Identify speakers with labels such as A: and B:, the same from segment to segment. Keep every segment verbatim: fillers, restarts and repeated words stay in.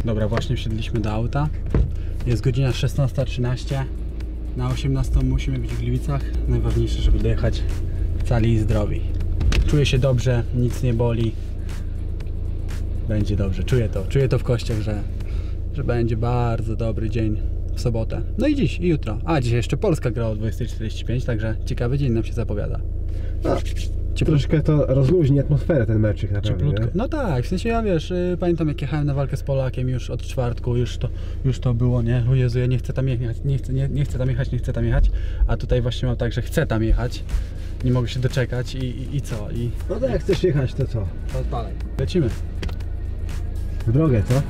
A: Dobra, właśnie wsiedliśmy do auta. Jest godzina szesnasta trzynaście. Na osiemnastą musimy być w Gliwicach. Najważniejsze, żeby dojechać cali i zdrowi. Czuję się dobrze, nic nie boli. Będzie dobrze, czuję to. Czuję to w kościach, że, że będzie bardzo dobry dzień w sobotę. No i dziś, i jutro. A, dzisiaj jeszcze Polska gra o dwudziestej czterdzieści pięć, także ciekawy dzień nam się zapowiada. No.
B: Troszkę to rozluźni atmosferę ten meczyk naprawdę.
A: No tak, w sensie ja wiesz, yy, pamiętam jak jechałem na walkę z Polakiem już od czwartku, już to, już to było, nie? O Jezu, ja nie chcę tam jechać, nie chcę, nie, nie chcę tam jechać, nie chcę tam jechać, a tutaj właśnie mam tak, że chcę tam jechać, nie mogę się doczekać i, i, i co? I,
B: no to jak chcesz jechać, to co?
A: To odpalaj. Lecimy.
B: W drogę, co?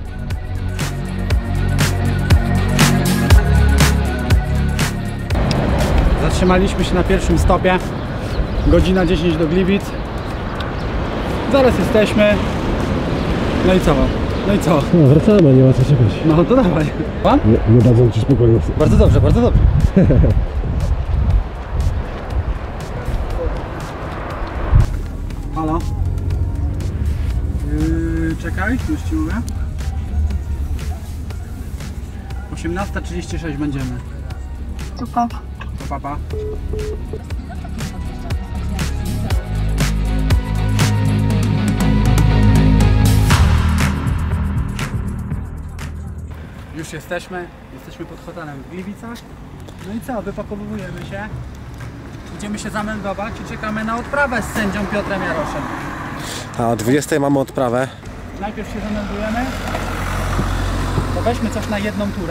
A: Zatrzymaliśmy się na pierwszym stopie. Godzina dziesięć do Gliwic. Zaraz jesteśmy. No i co? No i co?
B: No wracamy, nie ma co czekać.
A: No to dawaj. Pan?
B: Nie, nie dadzą ci spokoju.
A: Bardzo dobrze, bardzo dobrze. Halo? Yy, czekaj, już ci mówię. osiemnasta trzydzieści sześć będziemy.
C: Super.
A: To papa. Już jesteśmy, jesteśmy pod hotelem w Gliwicach. No i co, wypakowujemy się. Idziemy się zameldować i czekamy na odprawę z sędzią Piotrem Jaroszem.
B: A o dwudziestej mamy odprawę.
A: Najpierw się zameldujemy. To weźmy coś na jedną turę.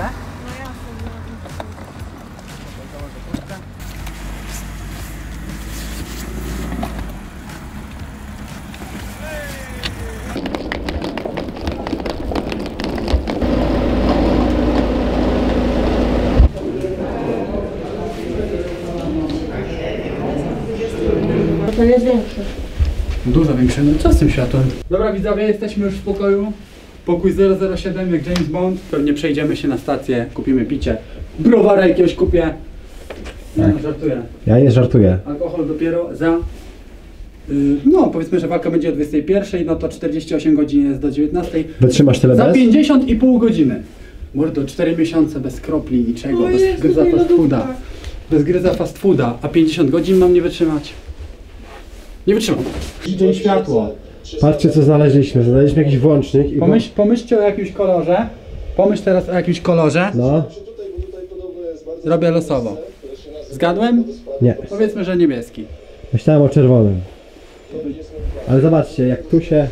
C: To jest większy.
A: Dużo większy, no co z tym światłem? Dobra widzowie, jesteśmy już w pokoju. Pokój zero zero siedem jak James Bond. Pewnie przejdziemy się na stację, kupimy picie. Browara jakiegoś kupię. Nie
B: Tak.
A: no, żartuję.
B: Ja nie żartuję.
A: Alkohol dopiero za... Yy, no powiedzmy, że walka będzie o dwudziestej pierwszej, no to czterdzieści osiem godzin jest do dziewiętnastej.
B: Wytrzymasz tyle
A: Za
B: bez?
A: pięćdziesiąt i pół godziny. Mordo, cztery miesiące bez kropli niczego,
C: O
A: bez
C: Jezu,
A: gryza
C: tej
A: fast fooda.
C: lodówka.
A: Bez gryza fast fooda, a pięćdziesiąt godzin mam nie wytrzymać. Nie wytrzymam. Dzień światło.
B: Patrzcie co znaleźliśmy. Znaleźliśmy jakiś włącznik i...
A: Pomyśl, pomyślcie o jakimś kolorze. Pomyśl teraz o jakimś kolorze.
B: No.
A: Robię losowo. Zgadłem?
B: Nie.
A: Powiedzmy, że niebieski.
B: Myślałem o czerwonym. Ale zobaczcie, jak tu się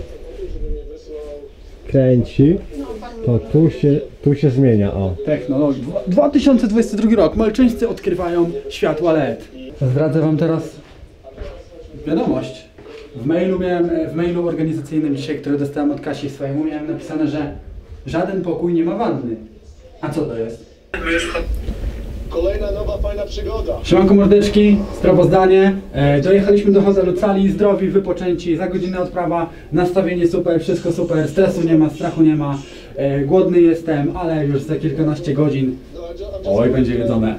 B: kręci, to tu się, tu się zmienia, o.
A: Technologia. dwa tysiące dwudziesty drugi rok. Malczyńscy odkrywają światła L E D. Zdradzę wam teraz wiadomość. W mailu miałem, w mailu organizacyjnym dzisiaj, który dostałem od Kasi swojemu, miałem napisane, że żaden pokój nie ma wanny. A co to jest?
D: Kolejna nowa fajna przygoda.
A: Siemanko mordeczki, sprawozdanie. E, dojechaliśmy do hotelu cali, zdrowi, wypoczęci, za godzinę odprawa, nastawienie super, wszystko super, stresu nie ma, strachu nie ma, e, głodny jestem, ale już za kilkanaście godzin, oj, będzie jedzone.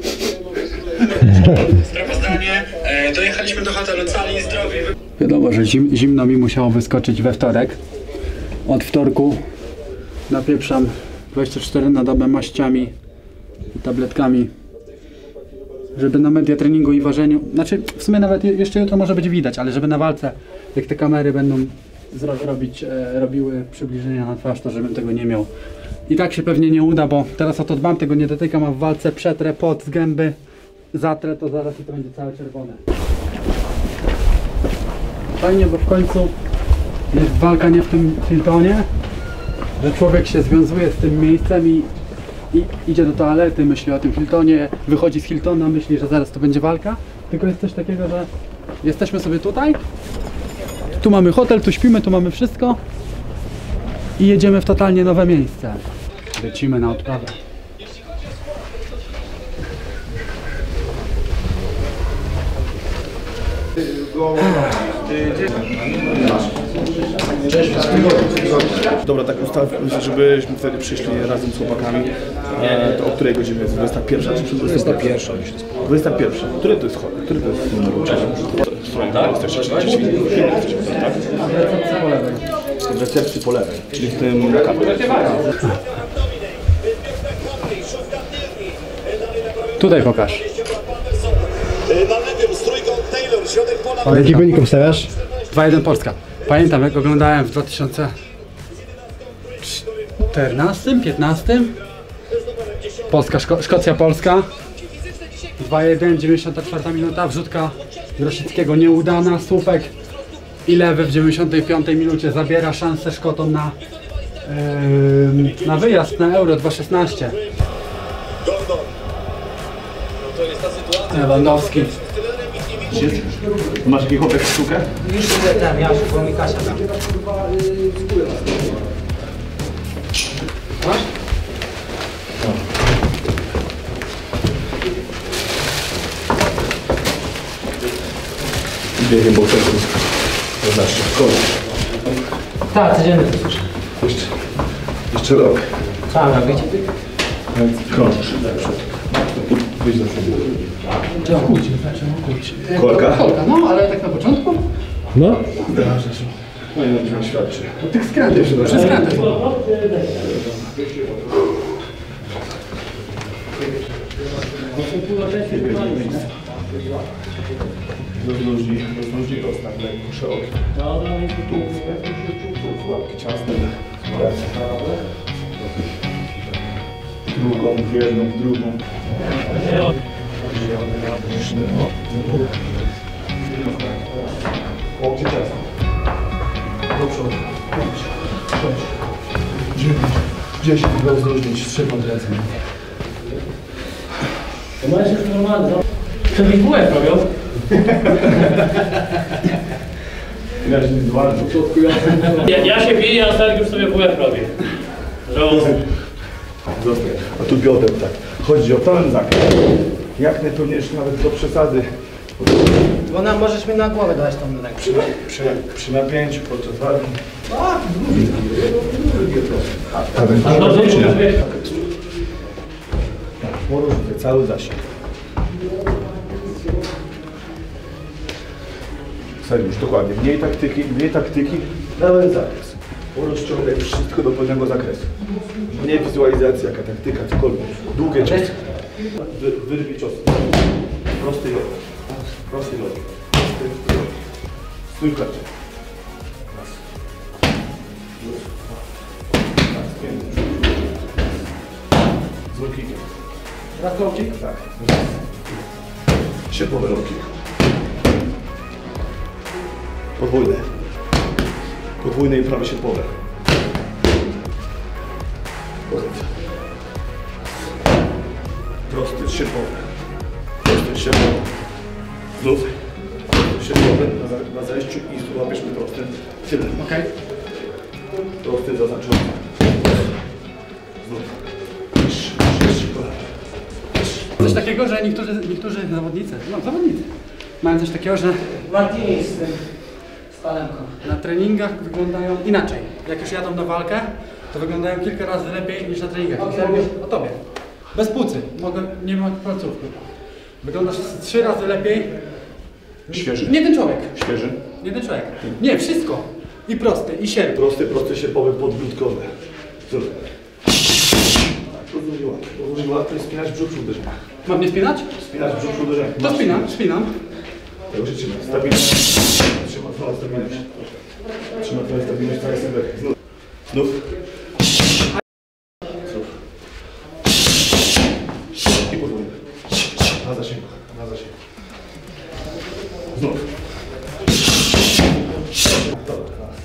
A: Sprawozdanie, e, dojechaliśmy do hotelu cali, zdrowi. Wiadomo, że zim, zimno mi musiało wyskoczyć we wtorek. Od wtorku napieprzam dwadzieścia cztery na dobę maściami i tabletkami, żeby na media treningu i ważeniu, znaczy w sumie nawet jeszcze jutro może być widać, ale żeby na walce, jak te kamery będą zro robić, e, robiły przybliżenia na twarz, to żebym tego nie miał. I tak się pewnie nie uda, bo teraz o to dbam, tego nie dotykam, a w walce przetrę pot z gęby, zatrę to zaraz i to będzie całe czerwone. Fajnie, bo w końcu jest walka nie w tym Hiltonie, że człowiek się związuje z tym miejscem i I idzie do toalety, myśli o tym Hiltonie, wychodzi z Hiltona, myśli, że zaraz to będzie walka. Tylko jest coś takiego, że jesteśmy sobie tutaj, tu mamy hotel, tu śpimy, tu mamy wszystko i jedziemy w totalnie nowe miejsce. Lecimy na odprawę.
D: Dobra, tak ustawmy, żebyśmy wtedy przyszli razem z chłopakami. E, to o której godzinie jest? dwudziesta pierwsza czy dwudziesta pierwsza? dwudziesta pierwsza. Który to jest chod? Który to jest numer uczenia? Tak? Jesteście, tak? w recepcji po lewej, czyli w tym kapie.
A: Tutaj pokaż.
B: Jaki wynik obstawiasz?
A: dwa jeden Polska. Pamiętam, jak oglądałem w dwa tysiące czternastym, piętnastym. Polska, Szko Szkocja, Polska. dwa jeden, dziewięćdziesiąta czwarta minuta, wrzutka Grosickiego nieudana, słupek i lewy w dziewięćdziesiątej piątej minucie zabiera szansę Szkotom na, yy, na wyjazd na Euro dwa szesnaście. Lewandowski.
D: Masz jakiś chłopek w sztukę?
E: Już tam, ja szybko mi Kasia tam.
D: Biegiem bokserów. To znaczy, koniec.
E: Tak, codziennie to słyszę.
D: Jeszcze, jeszcze rok.
E: Co mam robić?
D: Krążysz. Wyjdź do przodu.
A: Trzeba kłócić, trzeba kłócić.
D: Kolka?
A: Kolka, no ale tak na początku?
B: No?
D: No i na świadczy.
A: To tych skrętów, przez skręty.
D: Rozluźni, rozluźni rozstaw lekko szeroki. Tu, tu, łapki ciasne. Drugą, w jedną, w drugą. Łapcie ciasne. Do przodu. pięć, sześć, dziewięć, dziesięć. Rozluźnić, trzymać ręce.
E: To masz już normalnie. To mi bułek robią. Ja, ja się biję, a Sergiusz sobie bułek robi.
D: Zostań. A tu biodem tak. Chodzi o pełen zakres. Jak najpełniejszy, nawet do przesady.
E: Bo nam możesz mi na głowę dać tą rękę.
D: Przy, przy, przy napięciu podczas walki.
E: A dobrze czy nie?
D: Porównuję cały zasięg. Seriusz, dokładnie. Mniej taktyki, mniej taktyki, pełen zakres. Rozciągaj wszystko do pełnego zakresu. Nie wizualizacja, jaka taktyka, cokolwiek. Długie ciosy. Wy, wyrwij cios. Prosty lot. Prosty lot. Prosty lot. Stój w klacie. Raz. Raz. Pięć. Z lokikiem.
A: Raz lącik?
D: Tak. Sierpowe lokik. Podwójne. Podwójne i prawe sierpowe. Pozycja. Prosty sierpowy. Prosty sierpowy. Znów. Sierpowy na, za, na zejściu i łapiesz mi prosty. Tyle.
A: Okej.
D: Prosty zaznaczony. Znów. Sześć kolana.
A: Coś takiego, że niektórzy, niektórzy zawodnicy, no zawodnicy, mają coś takiego, że
E: Martini z tym, z palemką.
A: na treningach wyglądają inaczej. Jak już jadą na walkę, to wyglądają kilka razy lepiej niż na treningach. O tobie. Bez płucy. Mogę, nie ma palcówki. Wyglądasz trzy razy lepiej.
D: Świeży.
A: Nie ten człowiek.
D: Świeży.
A: Nie ten człowiek. Nie, wszystko. I prosty, i sierp.
D: Prosty, prosty sierpowy, podbródkowy. Zrób. Tak, rozluźniła. Rozluźniła, to jest spinać brzuch przy uderzeniach.
A: Mam nie spinać?
D: Spinać brzuch przy uderzeniach.
A: To spinam, spinam.
D: Tak, życzymy. Stabilność. Trzyma twoją stabilność. Trzyma twoją stabilność, twoja sylwetka. Znów. Znów. Znów. I podwójny. Na zasięgu. Na zasięgu. Znów. Dobra, raz.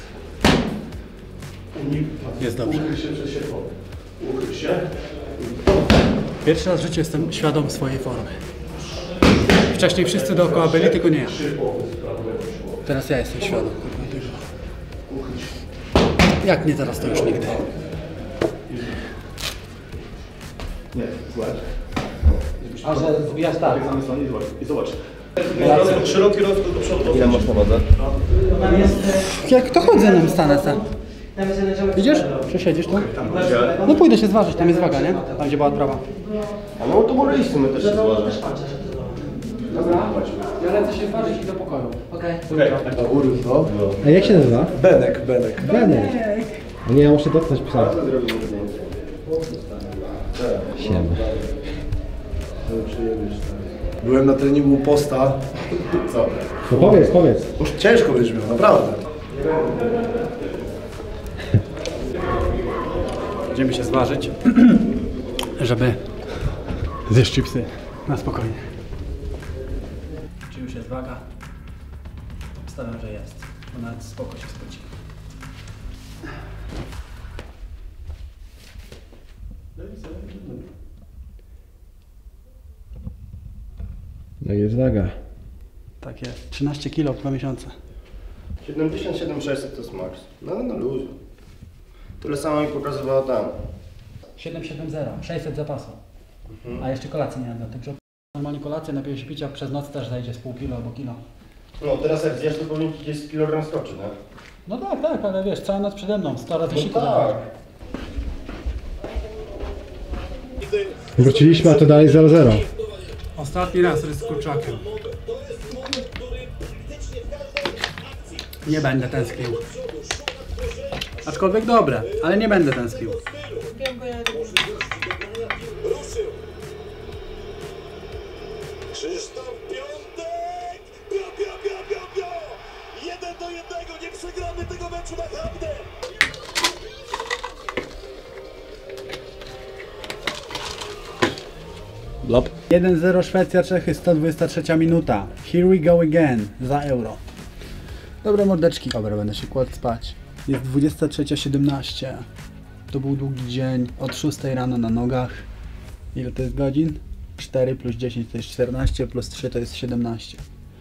D: Unik.
A: Jest dobrze.
D: Ukryj się przez sierpowy. Ukryj się.
A: Pierwszy raz w życiu jestem świadom swojej formy. Wcześniej wszyscy dookoła byli, tylko nie ja. Teraz ja jestem świadom. Jak nie teraz, to już nigdy.
D: Nie, złe.
E: A że zbijasz tak.
D: I zobacz. Szeroki rozkład do przodu. Ile masz na wadze?
E: Tam jest...
A: Jak to chodzę na stanę sam.
E: Tam jest jeden człowiek.
A: Idziesz? Przesiedzisz tu? No pójdę się zważyć, tam jest waga, nie? Tam gdzie była odprawa.
F: A no to może iść, my też się złożyć.
A: Dobra. Ja lecę się zważyć i do pokoju. Okej.
D: Okej, okay. Urósł, no.
B: A jak się nazywa?
D: Benek, Benek.
B: Benek. O nie, ja muszę dotknąć psa. Siema.
D: Byłem na treningu posta. Co?
B: No powiedz, powiedz.
D: Już ciężko będziesz miał, naprawdę.
A: Będziemy się zważyć, żeby zjeść chipsy na spokojnie. Czy już jest waga? Obstawiam, że jest. Bo nawet spoko się spocił.
B: No jest waga.
A: Tak jest. trzynaście kilo w dwa miesiące.
F: siedemdziesiąt siedem sześćset to jest max. No na luzie. Tyle samo mi pokazywała tam.
A: siedem siedem zero, sześćset zapasu. A jeszcze kolacji nie jadłem, także normalnie kolację, napiję się picia, przez noc też zajdzie z pół kilo albo kilo.
F: No teraz jak zjesz, to powinien ci gdzieś kilogram skoczy, nie?
A: No tak, tak, ale wiesz, cała noc przede mną, sto razy siku.
F: tak.
B: Wróciliśmy, a to dalej zero zero.
A: Ostatni raz z kurczakiem. Nie będę tęsknił. Aczkolwiek dobre, ale nie będę tęsknił.
G: Krzysztof Piątek! Pio, pio, pio, pio, pio! Jeden do jednego, nie przegramy tego meczu naprawdę!
A: jeden zero Szwecja, Czechy, sto dwadzieścia trzecia minuta. Here we go again, za euro. Dobre mordeczki. Dobra, będę się kładł spać. Jest dwudziesta trzecia siedemnaście. To był długi dzień, od szóstej rano na nogach. Ile to jest godzin? cztery plus dziesięć to jest czternaście, plus trzy to jest siedemnaście.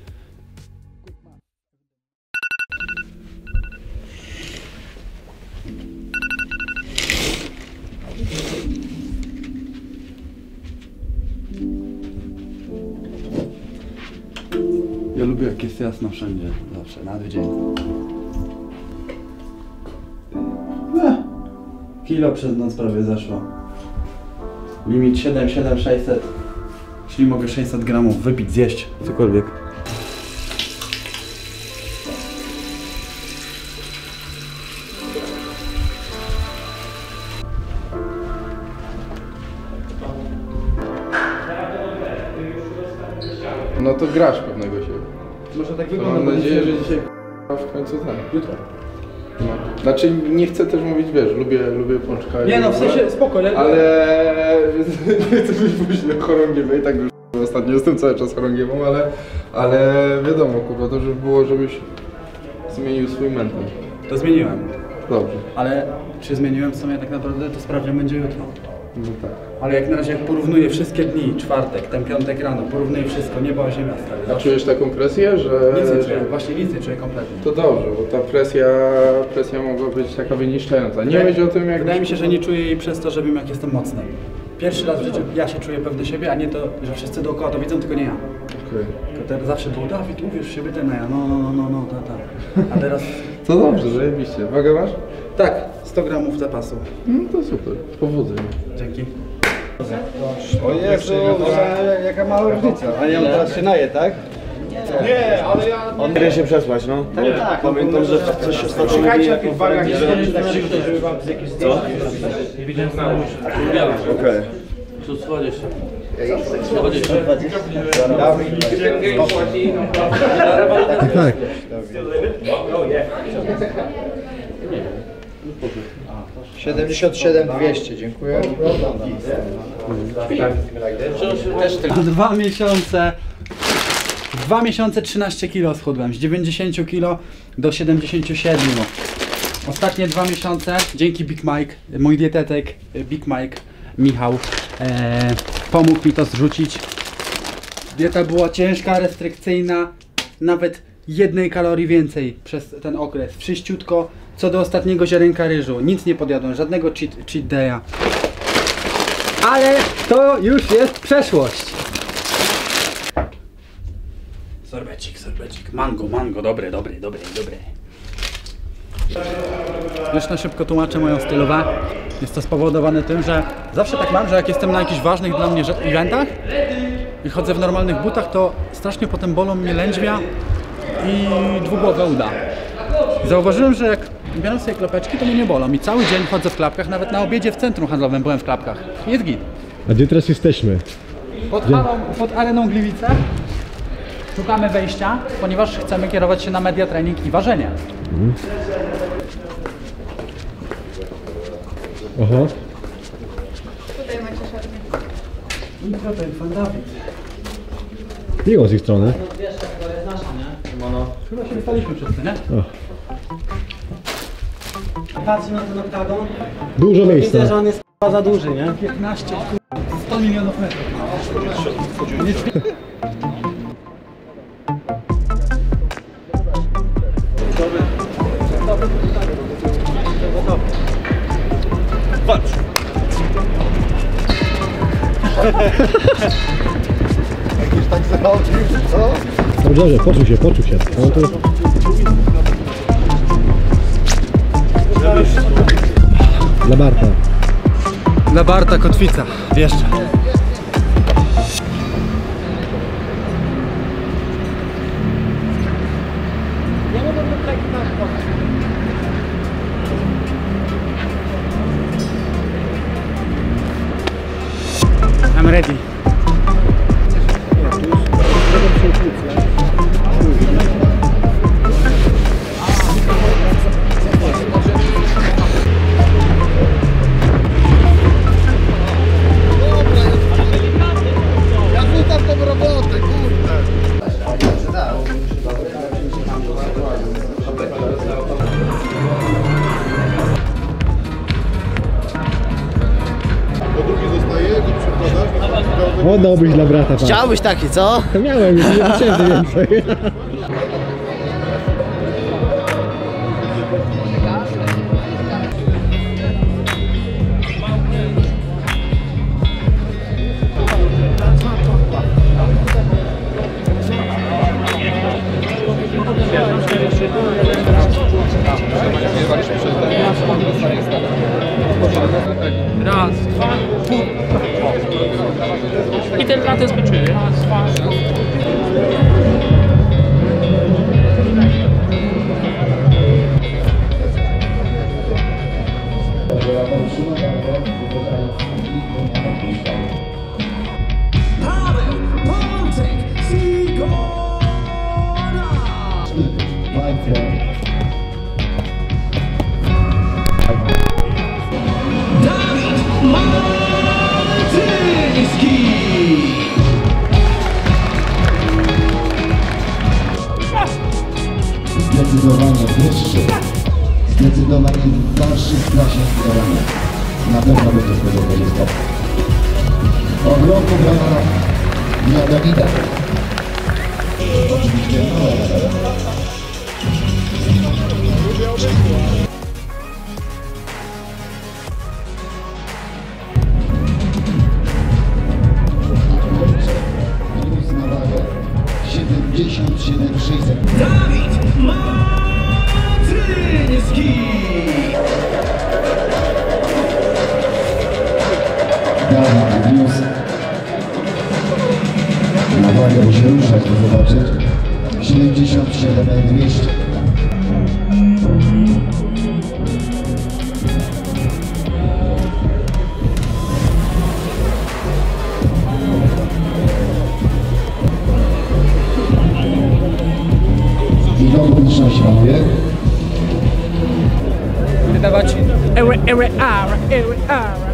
A: Ja lubię, jak jest jasno wszędzie, zawsze, na dzień. Eh, kilo przez noc prawie zeszło. Limit siedem siedem sześćset. Czyli mogę sześćset gramów wypić, zjeść, cokolwiek.
H: No to grasz pewnego siebie.
A: Może tak
H: To
A: wygląda.
H: mam nadzieję, że dzisiaj k***a, w końcu tak.
A: Jutro.
H: No. Znaczy nie chcę też mówić, wiesz, lubię, lubię pączka.
A: Nie no, w
H: ale-
A: sensie spoko, ale...
H: Ale nie chcę być później chorągiewą i tak już ostatnio jestem cały czas chorągiewą, ale, ale wiadomo, kurwa, to żeby było, żebyś zmienił swój mental.
A: To zmieniłem.
H: Dobrze.
A: Ale czy zmieniłem w sumie tak naprawdę, to sprawdzian będzie jutro.
H: No tak.
A: Ale jak na razie jak porównuję wszystkie dni, czwartek, ten piątek rano, porównuję wszystko, niebo a ziemia stary.
H: A czujesz taką presję, że...
A: Nic nie czuję,
H: że-
A: właśnie nic nie czuję kompletnie.
H: To dobrze, bo ta presja, presja mogła być taka wyniszczająca. Nie myśl o tym, jak...
A: Wydaje mi się, że nie czuję jej przez to, że wiem jak jestem mocny. Pierwszy raz w życiu ja się czuję pewny siebie, a nie to, że wszyscy dookoła to widzą, tylko nie ja.
H: Okej.
A: Tylko teraz zawsze było, Dawid, uwierz w siebie, ten, a ja, no, no, no, no, no, ta, ta. A teraz...
H: To dobrze, zajebiście. Wagę masz?
A: Tak, sto gramów zapasu.
H: No to super, powodzenia.
A: Dzięki.
B: O Jezu, jaka mała różnica. A ja teraz się naje, tak?
F: Nie, ale ja... On będzie się przesłać, no. Tak, tak. Pamiętam, że coś się stało. Czekajcie na tych wagach, nie żeby wam jakieś zdjęcie.
E: Nie widziałem na uszy.
F: Okej.
E: Tu schodzisz się.
B: Tak, tak.
I: siedemdziesiąt siedem dwieście, dziękuję.
A: Na dwa miesiące, dwa miesiące trzynaście kilo schudłem, z dziewięćdziesięciu kilo do siedemdziesięciu siedmiu. Ostatnie dwa miesiące, dzięki Big Mike, mój dietetyk Big Mike, Michał, e, pomógł mi to zrzucić. Dieta była ciężka, restrykcyjna, nawet jednej kalorii więcej przez ten okres, wszyściutko. Co do ostatniego ziarenka ryżu, nic nie podjadłem, żadnego cheat, cheat day'a. Ale to już jest przeszłość. Sorbecik, sorbecik, mango, mango, dobry, dobry, dobry, dobry. Już na szybko tłumaczę moją stylowę. Jest to spowodowane tym, że zawsze tak mam, że jak jestem na jakichś ważnych dla mnie eventach, i chodzę w normalnych butach, to strasznie potem bolą mnie lędźwia i dwugłowe uda. Zauważyłem, że jak biorę sobie klapeczki, to mnie nie bolą i cały dzień chodzę w klapkach, nawet na obiedzie w centrum handlowym byłem w klapkach. Jest git.
J: A gdzie teraz jesteśmy?
A: Pod, halą, pod areną Gliwice szukamy wejścia, ponieważ chcemy kierować się na media trening i ważenie.
J: Mhm. Aha.
C: Tutaj macie szarpie.
A: I to jest pan Dawid.
J: Miło z ich strony.
A: No wiesz, to jest nasza, nie? Mono. Chyba się wystaliśmy wszyscy, nie?
J: O.
B: Patrzę na ten oktagon.
J: Dużo miejsca.
B: Widzę, że on jest k***a za duży, nie?
A: piętnaście, sto milionów metrów.
D: Patrz!
I: Jakiś tak zrobił, co?
J: Dobrze, dobrze, poczuł się, poczuł się. No to... Dla Barta.
A: Dla Barta kotwica, jeszcze. I'm ready.
I: Ja rzucam tą robotę, kurde.
H: To drugi zostaje, to przekładasz.
J: Oddałbyś dla brata pan.
I: Chciałbyś taki, co?
J: To miałem, nie tysięcy więcej.
E: Raz, dwa, i ten laty skończyły. Raz, dwa,
K: Zdecydowanie wyższy, zdecydowanie w dalszych klasie sterowania. Na pewno będzie z tego korzystał. Ogromny brawa dla Dawida. Oczywiście minus na wagę siedemdziesiąt siedem sześćset.
G: Dawid Martyński!
K: Dawid wniósł na wagę, musi ruszać, by zobaczyć. siedemdziesiąt siedem dwieście. I do publiczności panowie.
A: Wydawać ewe, ewe, ara, ewe, ara.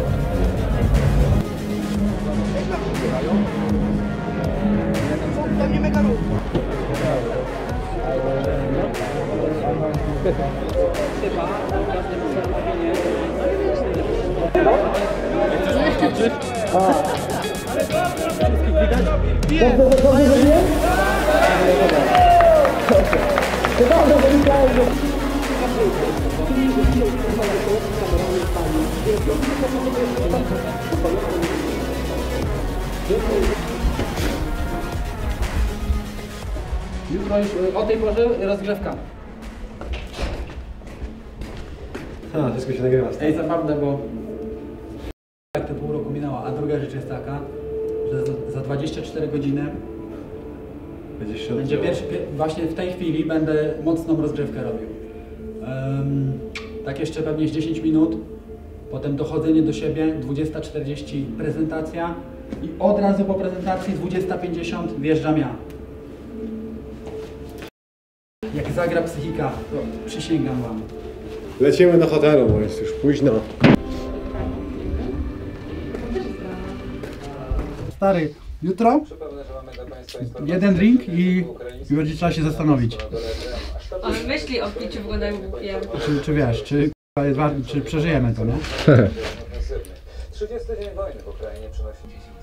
A: Jutro już o tej porze rozgrzewka.
F: A, wszystko się nagrywa.
A: Ej, zabawne, bo jak to pół roku minęło, a druga rzecz jest taka, że za- za dwadzieścia cztery godziny będzie pierwszy, pie- właśnie w tej chwili będę mocną rozgrzewkę robił. Um, tak jeszcze pewnie z dziesięć minut, potem dochodzenie do siebie, dwudziesta czterdzieści prezentacja i od razu po prezentacji dwudziesta pięćdziesiąt wjeżdżam ja. Jak zagra psychika, to przysięgam wam.
I: Lecimy do hotelu, bo jest już późno.
A: Stary, jutro jeden drink i, i będzie trzeba się zastanowić.
C: On myśli o piciu, wyglądają głupie.
A: Czy, czy wiesz, czy, czy przeżyjemy to, nie?
L: trzydziesty dzień wojny w Ukrainie przynosi.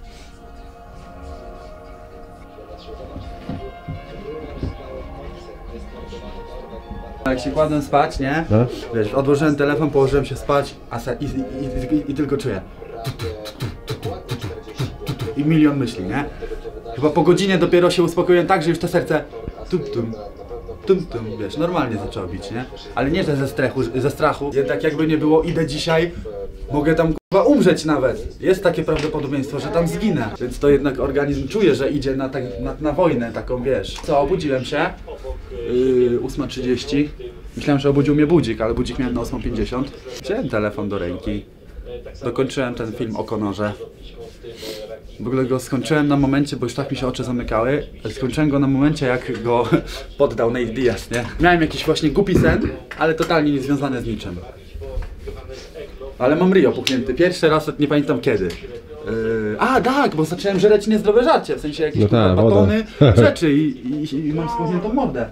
A: Jak się kładłem spać, nie?
J: No.
A: Wiesz, odłożyłem telefon, położyłem się spać a se, i, i, i, i tylko czuję. Tu, tu, tu, tu, tu, tu, tu, tu, I milion myśli, nie? Chyba po godzinie dopiero się uspokoiłem tak, że już to serce tum tum, tum tum, wiesz, normalnie zaczęło bić, nie? Ale nie że ze strachu, ze strachu. Jednak jakby nie było, idę dzisiaj, mogę tam kurwa umrzeć nawet. Jest takie prawdopodobieństwo, że tam zginę. Więc to jednak organizm czuje, że idzie na, tak, na, na wojnę taką, wiesz. Co, obudziłem się, yy, ósma trzydzieści. Myślałem, że obudził mnie budzik, ale budzik miałem na ósma pięćdziesiąt. Wziąłem telefon do ręki. Dokończyłem ten film o Conorze. W ogóle go skończyłem na momencie, bo już tak mi się oczy zamykały. Skończyłem go na momencie, jak go poddał Nate Diaz, nie? Miałem jakiś właśnie głupi sen, ale totalnie niezwiązany z niczym. Ale mam ryj opuchnięty. Pierwszy raz, nie pamiętam kiedy. Yy, a tak, bo zacząłem żreć niezdrowe żarcie, w sensie jakieś
J: No tak,
A: batony,
J: woda.
A: rzeczy i, i, i mam spuchniętą mordę.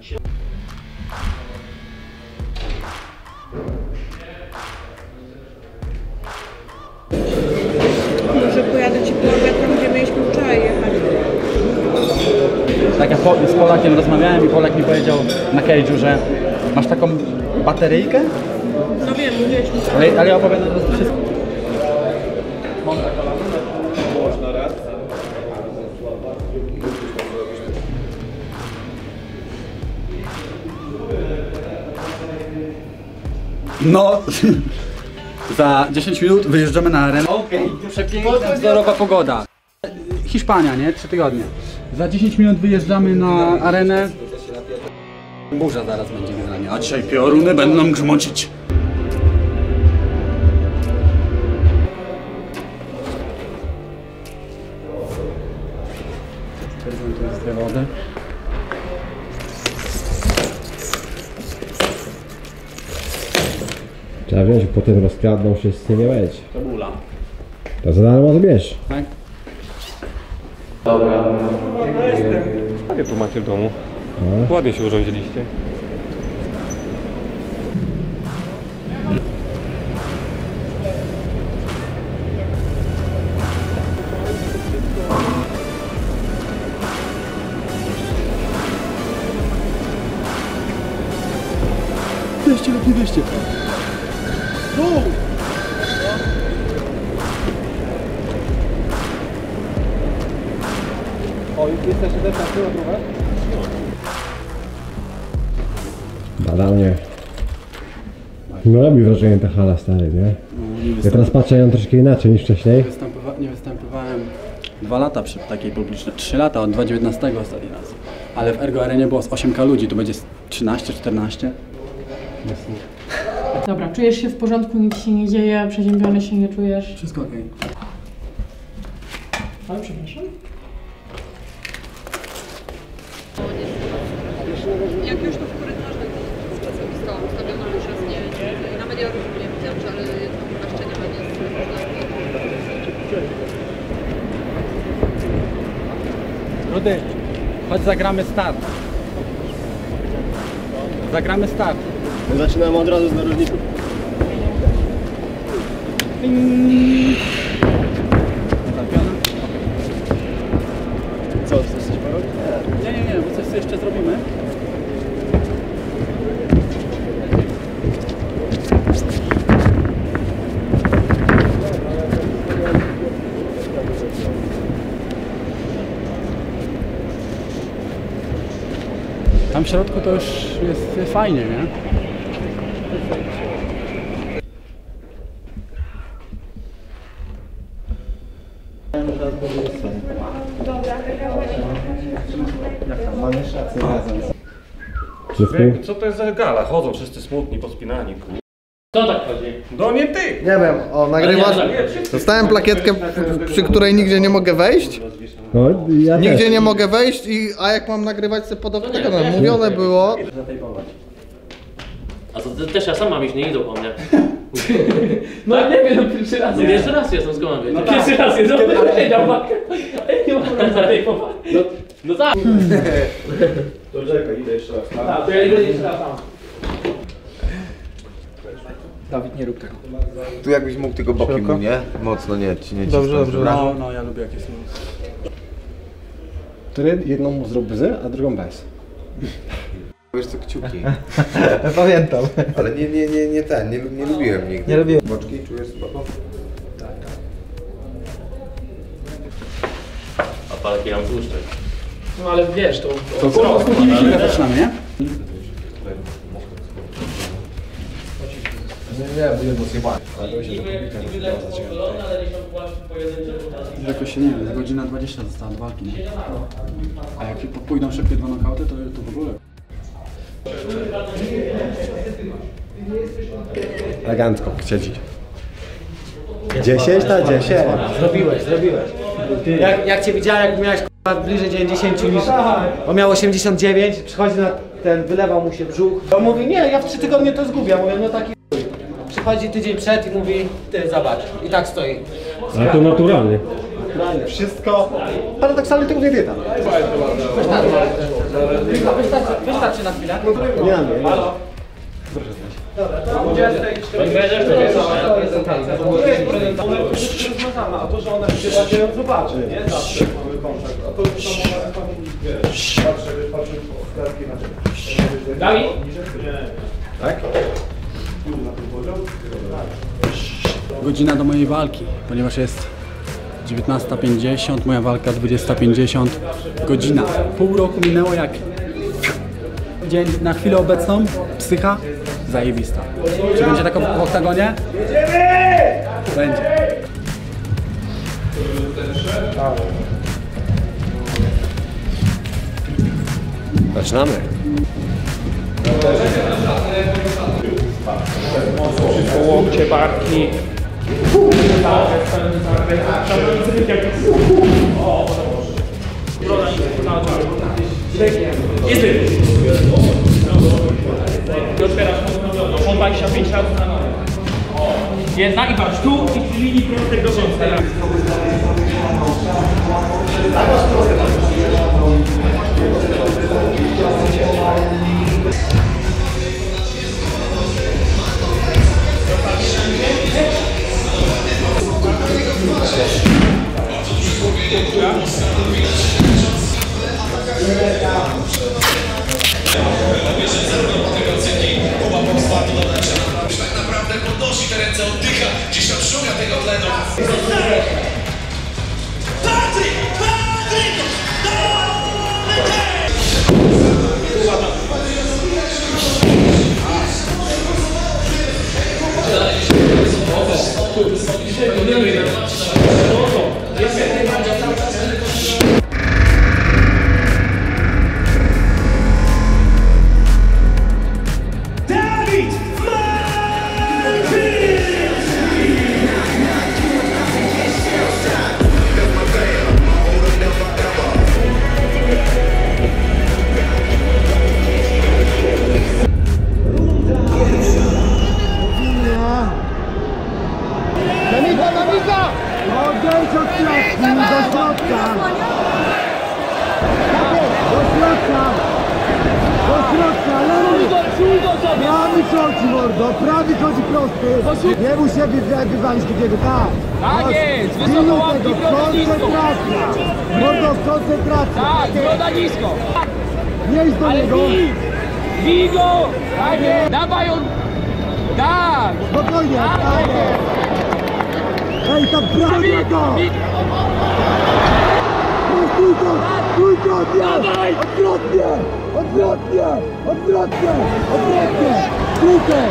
M: Może pojadę ci porwać tam, gdzie mieliśmy wczoraj jechać.
A: Tak, ja po, z Polakiem rozmawiałem i Polak mi powiedział na cage'u, że masz taką bateryjkę?
M: No wiem, mówiłeś mi.
A: Ale, ale ja opowiadam teraz wszystko.
F: Można raz.
A: No, za dziesięć minut wyjeżdżamy na arenę. Okej, okay. Przepiękna, wzorowa pogoda. Hiszpania, nie? Trzy tygodnie. Za dziesięć minut wyjeżdżamy na arenę. Burza zaraz będzie generalnie, a dzisiaj pioruny będą grzmocić. Prezentuję z wody.
J: Trzeba wziąć, potem rozkradną wszyscy, nie będzie.
A: To bula.
J: To za darmo to bierz.
A: Tak?
N: Dobra. Jakie tu macie w domu?
J: No.
N: Ładnie się urządziliście.
A: Weźcie, lepiej weźcie. No! O, jesteście też na tył, trochę?
J: Bada mnie. No robi wrażenie ta hala, stary, nie?
A: No, nie
J: Ja teraz patrzę ją troszkę inaczej niż wcześniej.
A: Występowa nie występowałem dwa lata przy takiej publicznej, trzy lata, od dwa tysiące dziewiętnastego ostatni raz. Ale w Ergo Arenie było z osiem ka ludzi, tu będzie trzynaście, czternaście.
M: Dobra, czujesz się w porządku, nic się nie dzieje, przeziębiony się nie czujesz.
A: Wszystko okej.
M: Ale przepraszam.
C: Jak już to w korytarzu czasami stałam, ustawiono już raz nie, nie, na mediach nie widziałam, że ale jeszcze nie ma nic.
A: Rudy, chodź zagramy start. Zagramy start.
I: Zaczynamy od razu z narożników. Co, chcesz coś porobić?
A: Nie, nie, nie, bo coś sobie jeszcze zrobimy. Tam w środku to już jest fajnie, nie?
N: Co to jest za gala? Chodzą wszyscy smutni, pospinani.
E: Kto tak chodzi?
N: No nie ty!
H: Nie wiem, o nagrywasz. Dostałem plakietkę, przy której nigdzie nie mogę wejść.
J: No, ja
H: Nigdzie
J: też.
H: nie mogę wejść i a jak mam nagrywać sobie pod oktagonem? Mówione było.
E: A to ty, też ja sam mam iść, nie idą po mnie. No nie wiem, no pierwszy raz. No pierwszy raz jestem, skąd mam wiedzieć? No pierwszy raz jest, ale siedział walkę. Nie mam problemu zatejpować. No, no tak.
D: Dobrze, idę jeszcze raz.
E: Tak, to ja idę jeszcze raz tam.
B: Dawid, nie rób tego.
F: Tu jakbyś mógł tylko bokiem mu, nie? Mocno nie, ci nie
B: Dobrze, dobrze.
A: No, no, ja lubię jak jest.
I: Który jedną mu zrób z, a drugą bez.
F: Wiesz co, kciuki.
B: Pamiętam.
F: Ale nie, nie, nie, nie ten, nie, nie lubiłem nigdy.
B: Nie lubiłem.
F: Boczki czujesz spoko?
E: A palki mam tłuszczek. No ale wiesz, to...
A: To po chwilę zaczynamy, nie? Jakoś się nie wiem, godzina dwadzieścia została do walki, nie? A jak pójdą szybkie dwa nokauty, to, to w ogóle.
I: Elegancko siedzi. dziesięć na dziesięć.
B: Zrobiłeś, zrobiłeś. Jak, jak cię widziałem, jak miałeś k***a, bliżej dziewięćdziesiąt niż... On miał osiemdziesiąt dziewięć, przychodzi na ten, wylewał mu się brzuch. On mówi, nie, ja w trzy tygodnie to zgubię. Ja mówię, no taki chuj. Przychodzi tydzień przed i mówi, ty zobacz. I tak stoi.
J: Ale to naturalnie.
B: Naturalnie. Wszystko. Paradoksalnie tego nie dieta. Wystarczy, wystarczy na chwilę.
I: Nie na mnie, nie.
D: A to, że ona się będzie zobaczy, nie? Zawsze mamy kontakt. A to już tam wiesz, patrzę, patrzę w klatki na czym.
E: Dawid?
A: Tak? Godzina do mojej walki, ponieważ jest dziewiętnasta pięćdziesiąt, moja walka dwudziesta pięćdziesiąt. Godzina. Pół roku minęło jak dzień na chwilę obecną. Psycha zajebista. Czy będzie tak w oktagonie? Będzie.
I: Zaczynamy.
E: Wszystko łokcie, barki. Jest ty! Otwierasz mocno, dwadzieścia pięć razy na nogę. Jedna i patrz tu i w linii prostej do końca.
G: Już tak naprawdę podnosi te ręce, oddycha, gdzieś odszuga tego tlenu. Patryk! Patryk! Dawid
B: Namika, namika! Odejdź od klatki, do środka! Do środka! Do środka, lewy! Prawy chodzi, mordo, prawy chodzi prosty! Nie mu siebie wywalić takiego, tak! Tak jest! Wysoko łapki, koncentracja! Mordo, koncentracja! Tak, broda nisko! Nie idź do niego! Bij go! Tak jest! Dawaj on! Tak! Spokojnie! Tak jest! Ej, tam prawie go! Stój go! Stój go! Odwrotnie! Odwrotnie! Odwrotnie! Odwrotnie! Stójkę!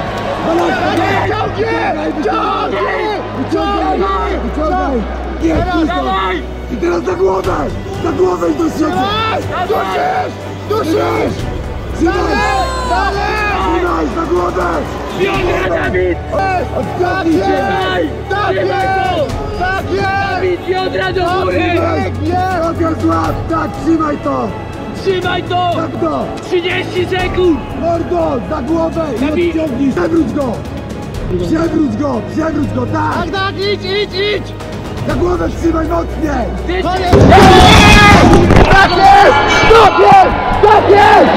B: Ciągnie! Ciągnie! Wyciągaj! Wyciągaj! Nie, stój go! teraz za głowę! Za głowę i do siebie! Dusisz! Dusisz! Trzymaj! Trzymaj za głowę!
O: Biodra, Dawid!
B: Tak jest! Tak jest! Tak jest!
O: Dawid, biodra do góry!
B: Piotr złap! Tak, trzymaj to!
O: Trzymaj to!
B: Tak to!
O: trzydzieści sekund!
B: Mordo, za głowę! I
O: Dawid!
B: odciągnij! Przewróć go! Przewróć go! Przewróć go! Tak!
O: Tak, tak, idź, idź, idź!
B: Za głowę trzymaj mocniej!
O: Ty-
B: Tak jest! Tak jest! Tak jest!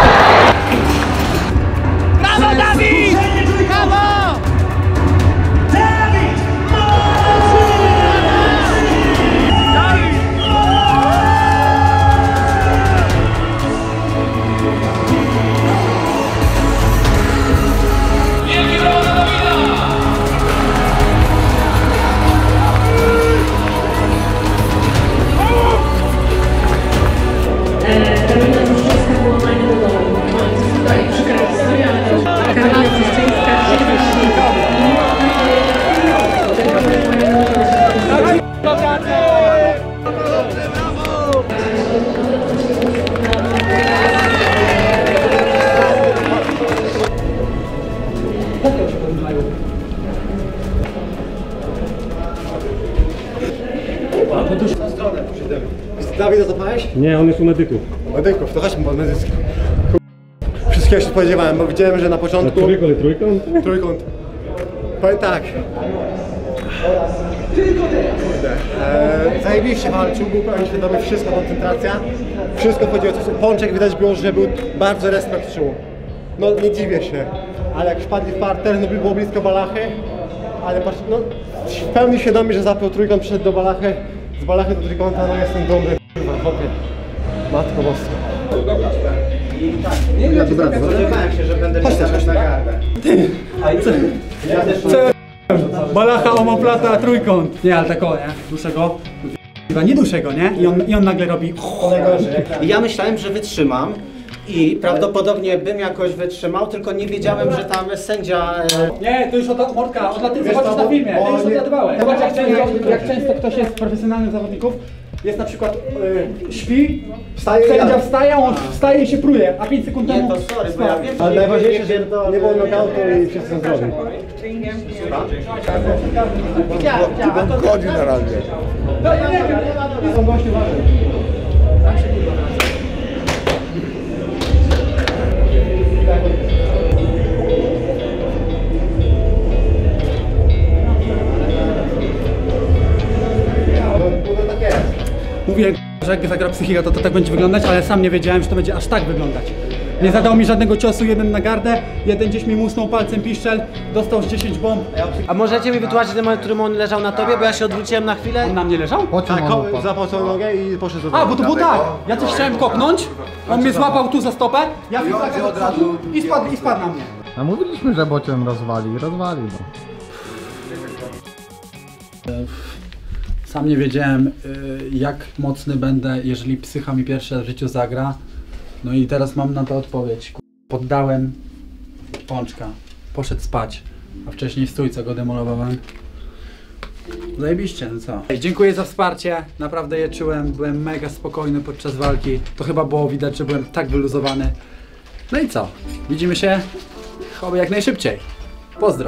O: Brawo, Dawid! Brawo!
I: Dawida zapałeś?
J: Nie, on jest u medyków.
I: Medyków, to chodźmy po medyków. Wszystkiego się spodziewałem, bo widziałem, że na początku...
J: Na trójkąt, trójkąt?
I: Trójkąt. Powiem tak. Kurde. Eee, zajebiście walczył, był pełen świadomy, wszystko, koncentracja. Wszystko chodziło o coś. Pączek widać było, że był bardzo respekt czuł. No nie dziwię się, ale jak wpadli w parter, no by było blisko balachy. Ale patrz, no w pełni świadomy, że zapiął trójkąt, przyszedł do balachy. Z balachy do trójkąta, no jestem dumny. Chłopie. Matko boska.
B: Nie wiem, czy tak spodziewałem się, że będę liczać na gardę.
A: Co? Balacha, omoplata, trójkąt. Nie, ale tak o, nie? Duszę go. Chyba nie duszę go, nie? I on, i on nagle robi...
P: I ja myślałem, że wytrzymam i prawdopodobnie bym jakoś wytrzymał, tylko nie wiedziałem, że tam sędzia... E...
A: Nie, to już od Mordka, od laty zobaczysz na filmie, ty już odgadywałeś. Zobacz jak często, jak często ktoś jest z profesjonalnych zawodników, jest na przykład y, śpi,
I: Wstaje,
A: sędzia
I: ja.
A: wstaje, on wstaje i się pruje, a pięć sekund temu...
P: Nie, to sorry, bo ja wiem,
I: Ale najważniejsze, że nie było knockoutu i wszyscy są zdrowi.
B: Chodzi na razie.
A: No ja nie wiem, nie są goście ważne. Mówiłem, że jak zagra psychika, to, to tak będzie wyglądać, ale sam nie wiedziałem, że to będzie aż tak wyglądać. Nie zadał mi żadnego ciosu, jeden na gardę, jeden gdzieś mi musnął palcem piszczel, dostał z dziesięć bomb.
P: A możecie mi wytłumaczyć ten moment, w którym on leżał na tobie, bo ja się odwróciłem na chwilę?
A: On na mnie leżał?
I: Tak, zapał całą nogę i poszedł do
A: A, bo to było tak, ja coś chciałem kopnąć, on mnie złapał tu za stopę, ja tak od razu i spadł, i spadł na mnie.
H: A mówiliśmy, że bocian rozwali, rozwali no.
A: Sam nie wiedziałem, jak mocny będę, jeżeli psycha mi pierwszy raz w życiu zagra. No i teraz mam na to odpowiedź. Poddałem Pączka, poszedł spać, a wcześniej stój, co go demolowałem. Zajebiście, no co? Dziękuję za wsparcie, naprawdę je czułem, byłem mega spokojny podczas walki. To chyba było widać, że byłem tak wyluzowany. No i co? Widzimy się oby jak najszybciej. Pozdro!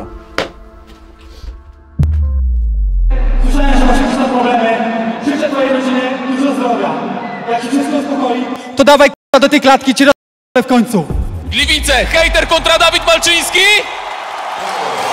A: Słyszałem, że masz jakieś problemy. Życzę twojej rodzinie dużo zdrowia. Jak się wszystko uspokoi, to dawaj k***a do tej klatki, ci roz... w końcu.
Q: Gliwice, hejter kontra Dawid Malczyński!